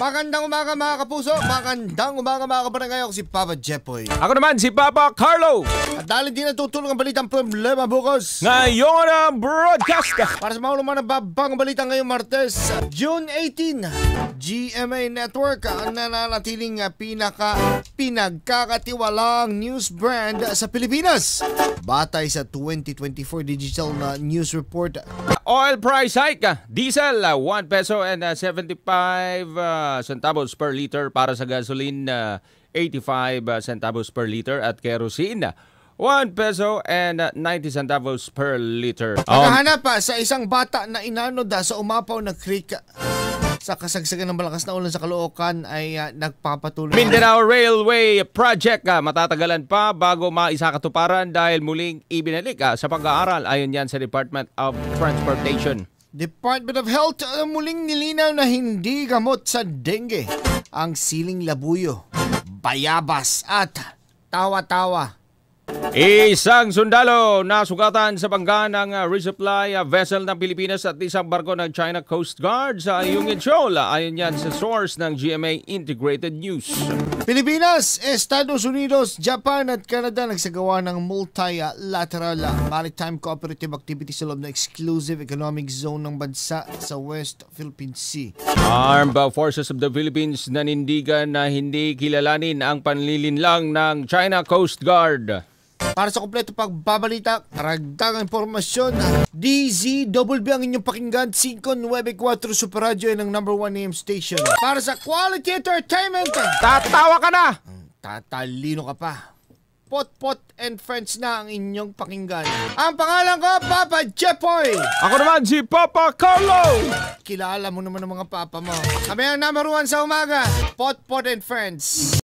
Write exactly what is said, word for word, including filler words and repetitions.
Magandang umaga mga kapuso, magandang umaga mga kabarangay. Ako si Papa Jepoy. Ako naman si Papa Carlo. At dahil di natutulong ang balitang problema bukas, ngayon ang broadcast para sa mga lumang nababang balita ngayong Martes, June eighteenth, G M A Network ang nananatiling pinaka pinagkakatiwalang news brand sa Pilipinas. Batay sa twenty twenty-four Digital na News Report, oil price hike, diesel one peso and seventy-five centavos per liter, para sa gasoline eighty-five centavos per liter, at kerosene one peso and ninety centavos per liter. Nakahanap pa sa isang bata na inanod sa umapaw na creek sa kasagsagan ng malakas na ulan sa Caloocan ay uh, nagpapatuloy. Mindanao Railway Project uh, matatagalan pa bago maisakatuparan dahil muling ibinalik uh, sa pag-aaral, ayon yan sa Department of Transportation. Department of Health uh, muling nilinaw na hindi gamot sa dengue ang siling labuyo, bayabas at tawa-tawa. Isang sundalo na sugatan sa bangga ng uh, resupply uh, vessel ng Pilipinas at isang barko ng China Coast Guard sa Ayungin Shoal, ayon yan sa source ng G M A Integrated News. Pilipinas, Estados Unidos, Japan at Canada nagsagawa ng multilateral maritime cooperative activity sa loob ng exclusive economic zone ng bansa sa West Philippine Sea. Armed Forces of the Philippines nanindigan na hindi kilalanin ang panlilinlang ng China Coast Guard. Para sa kompleto pagbabalita, karagdagang informasyon, D Z W ang inyong pakinggan, five ninety-four Super Radio ng number one A M station. Para sa quality entertainment, tatawa ka na! Tatalino ka pa. Potpot and Friends na ang inyong pakinggan. Ang pangalan ko, Papa Jepoy. Ako naman si Papa Carlo. Kilala mo naman ang mga papa mo. Kami ang number one sa umaga, Potpot and Friends.